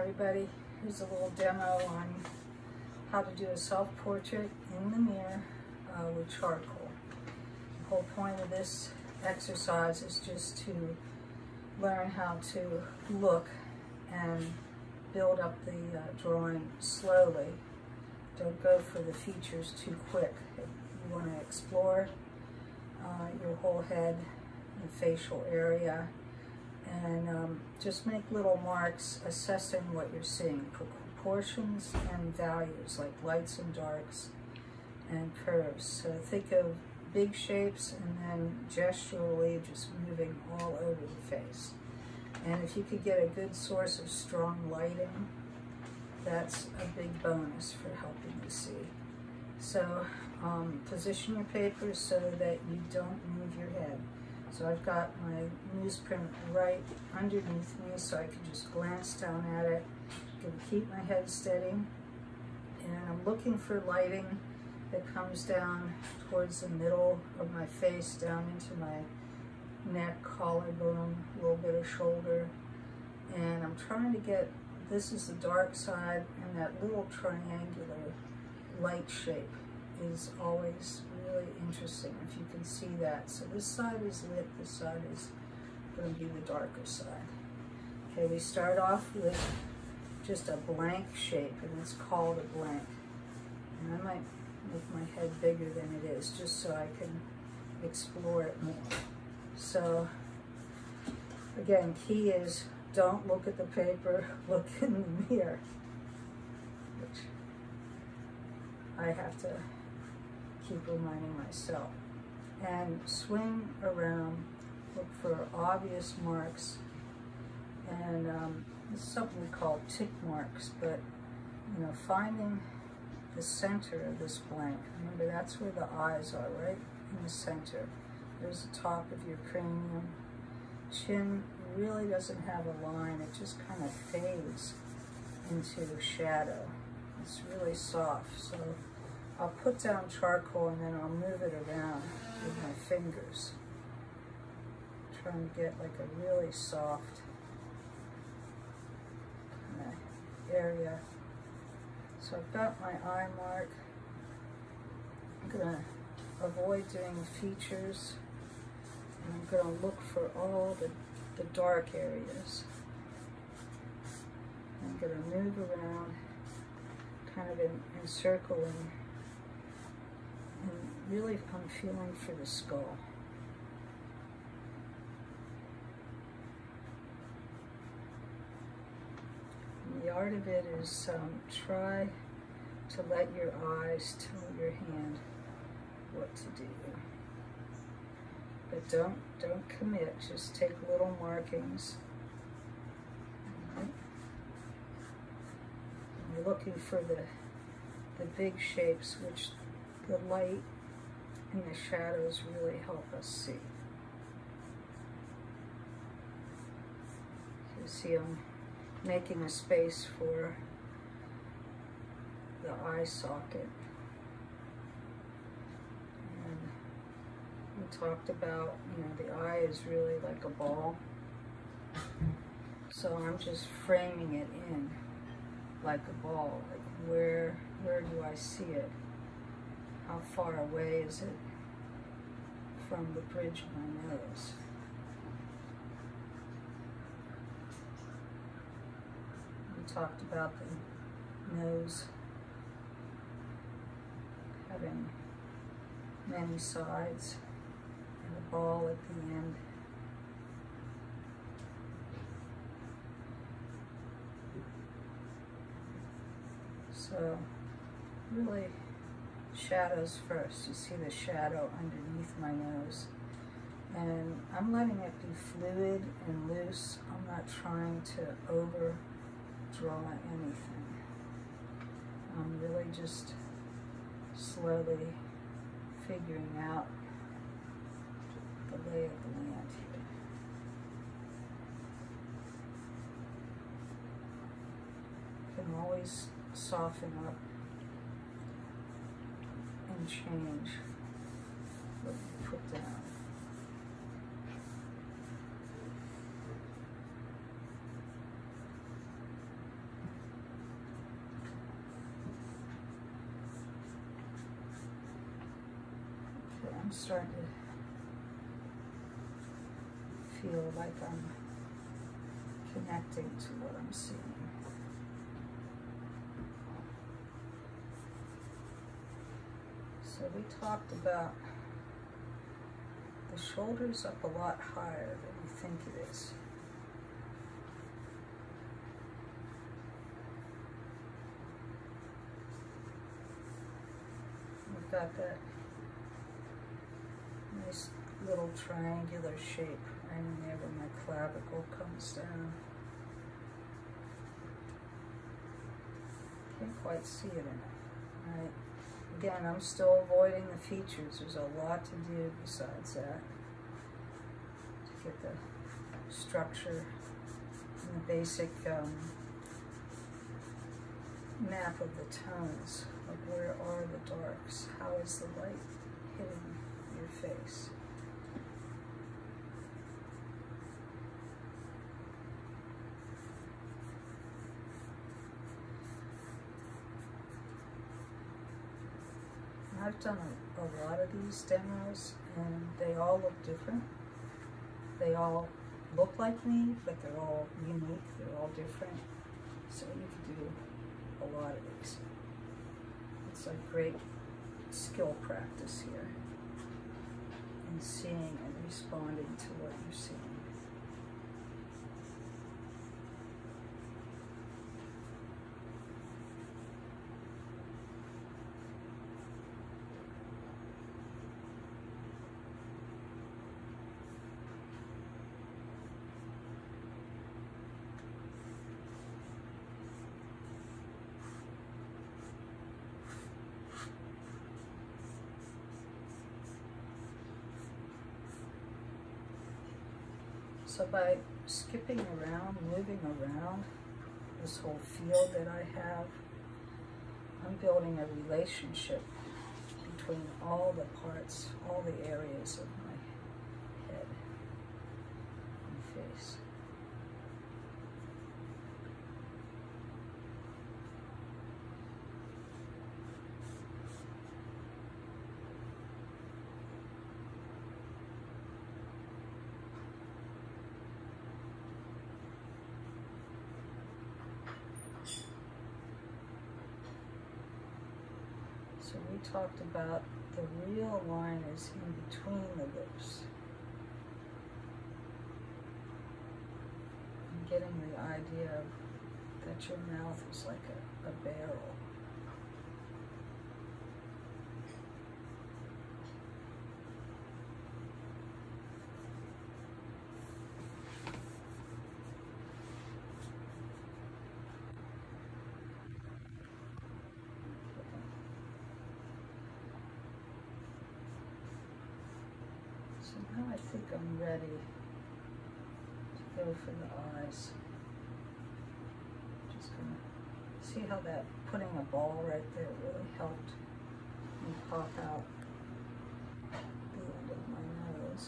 everybody. Here's a little demo on how to do a self-portrait in the mirror with charcoal. The whole point of this exercise is just to learn how to look and build up the drawing slowly. Don't go for the features too quick. You want to explore your whole head and facial area, and just make little marks assessing what you're seeing, proportions and values like lights and darks and curves. So think of big shapes and then gesturally just moving all over the face. And if you could get a good source of strong lighting, that's a big bonus for helping you see. So position your paper so that you don't move your head. So I've got my newsprint right underneath me so I can just glance down at it. I'm going to keep my head steady, and I'm looking for lighting that comes down towards the middle of my face, down into my neck, collarbone, a little bit of shoulder. And I'm trying to get, this is the dark side, and that little triangular light shape is always really interesting if you can see that. So this side is lit, this side is going to be the darker side. Okay, we start off with just a blank shape, and it's called a blank. And I might make my head bigger than it is just so I can explore it more. So again, key is don't look at the paper, look in the mirror, which I have to keep reminding myself. And swing around, look for obvious marks, and it's something we call tick marks, but you know, finding the center of this blank. Remember, that's where the eyes are, right in the center. There's the top of your cranium. Chin really doesn't have a line, it just kind of fades into shadow. It's really soft, so I'll put down charcoal and then I'll move it around with my fingers. Trying to get like a really soft kind of area. So I've got my eye mark. I'm going to avoid doing features, and I'm going to look for all the dark areas. I'm going to move around, kind of encircling, and really I'm feeling for the skull. And the art of it is try to let your eyes tell your hand what to do. But don't commit, just take little markings. Right. You're looking for the big shapes, which the light and the shadows really help us see. You see I'm making a space for the eye socket. And we talked about, you know, the eye is really like a ball. So I'm just framing it in like a ball. Like where do I see it? How far away is it from the bridge of my nose? We talked about the nose having many sides and a ball at the end. So really shadows first. You see the shadow underneath my nose, and I'm letting it be fluid and loose. I'm not trying to over draw anything. I'm really just slowly figuring out the lay of the land here. You can always soften up and change what you put down. starting to feel like I'm connecting to what I'm seeing. So we talked about the shoulders up a lot higher than you think it is. We've got that nice little triangular shape right in there where my clavicle comes down. Can't quite see it enough, right? Again, I'm still avoiding the features. There's a lot to do besides that to get the structure and the basic map of the tones. Like, where are the darks? How is the light hitting your face? I've done a lot of these demos, and they all look different. They all look like me, but they're all unique. They're all different. So you can do a lot of these. It's a great skill practice here in seeing and responding to what you're seeing. So by skipping around, moving around this whole field that I have, I'm building a relationship between all the parts, all the areas of my head and face. So we talked about the real line is in between the lips. And getting the idea of that your mouth is like a barrel. So now I think I'm ready to go for the eyes. Just gonna see how that putting a ball right there really helped me pop out the end of my nose.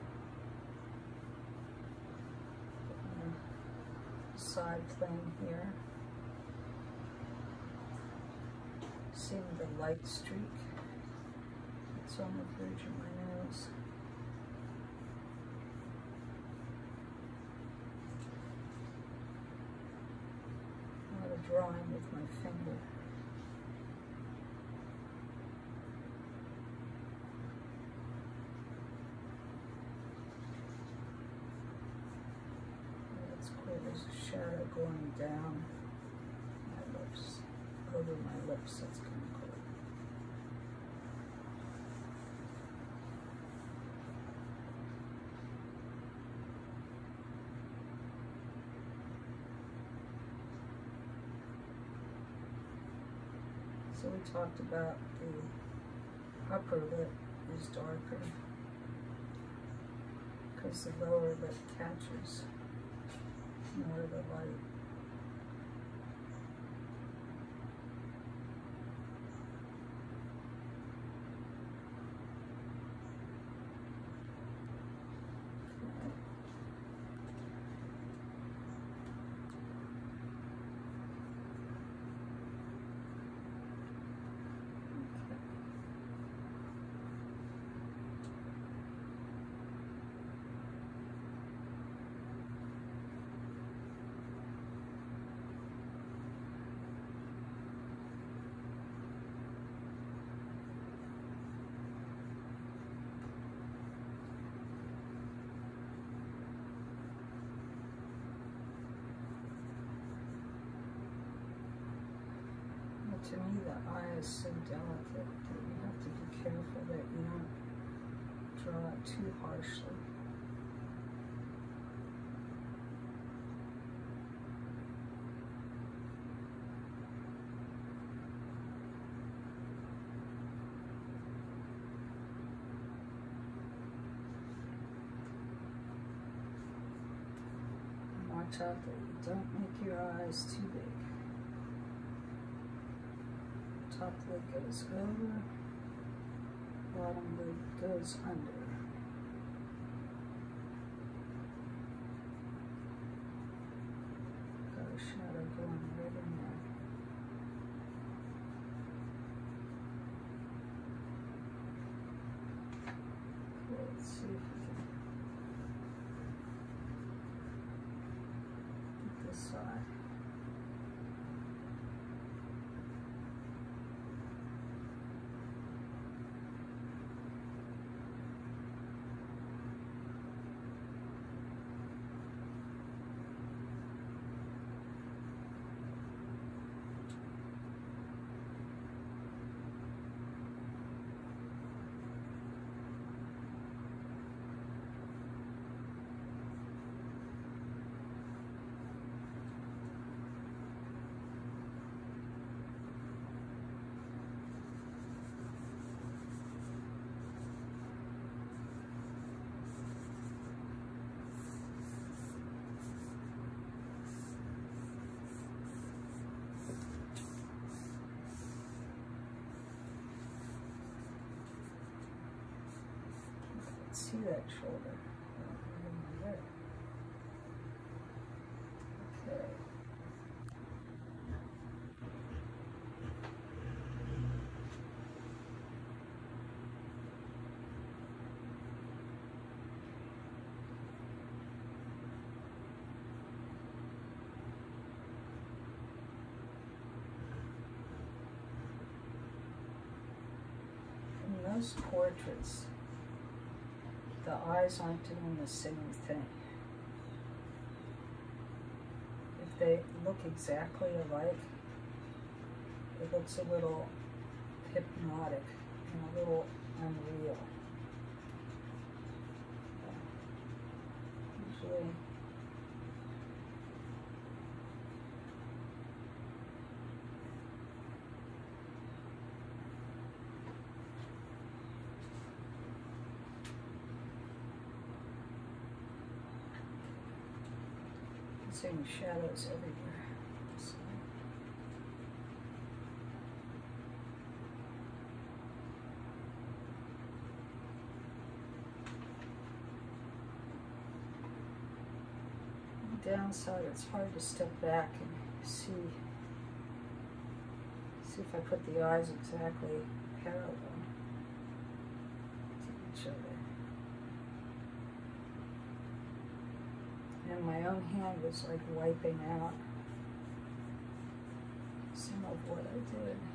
Put my side plane here. Seeing the light streak that's on the bridge of my nose. Drawing with my finger. That's clear. There's a shadow going down my lips, over my lips. That's kind of cool. So we talked about the upper lip is darker because the lower lip catches more of the light. To me, the eye is so delicate that you have to be careful that you don't draw it too harshly. Watch out that you don't make your eyes too big. Top lid goes over, bottom lid goes under. Got a shadow going right in there. Okay, let's see if we can get this side. See that shoulder. There. Okay. In most portraits, the eyes aren't doing the same thing. If they look exactly alike, it looks a little hypnotic and a little unreal. Usually, seeing shadows everywhere. So. The downside, it's hard to step back and see if I put the eyes exactly parallel to each other. And my own hand was like wiping out some of what I did.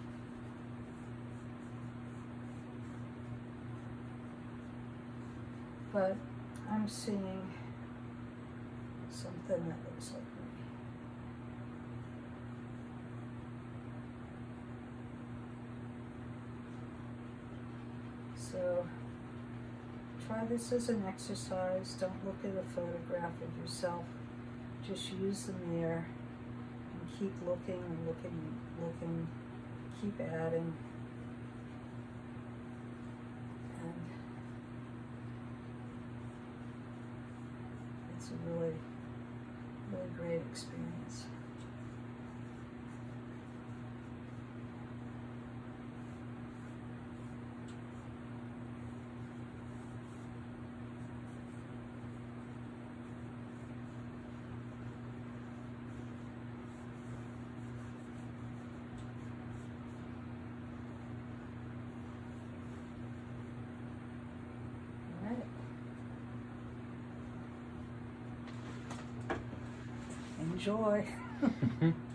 But I'm seeing something that looks like me. So try this as an exercise. Don't look at a photograph of yourself. Just use the mirror and keep looking and looking and looking. Keep adding. And it's a really, really great experience. Enjoy.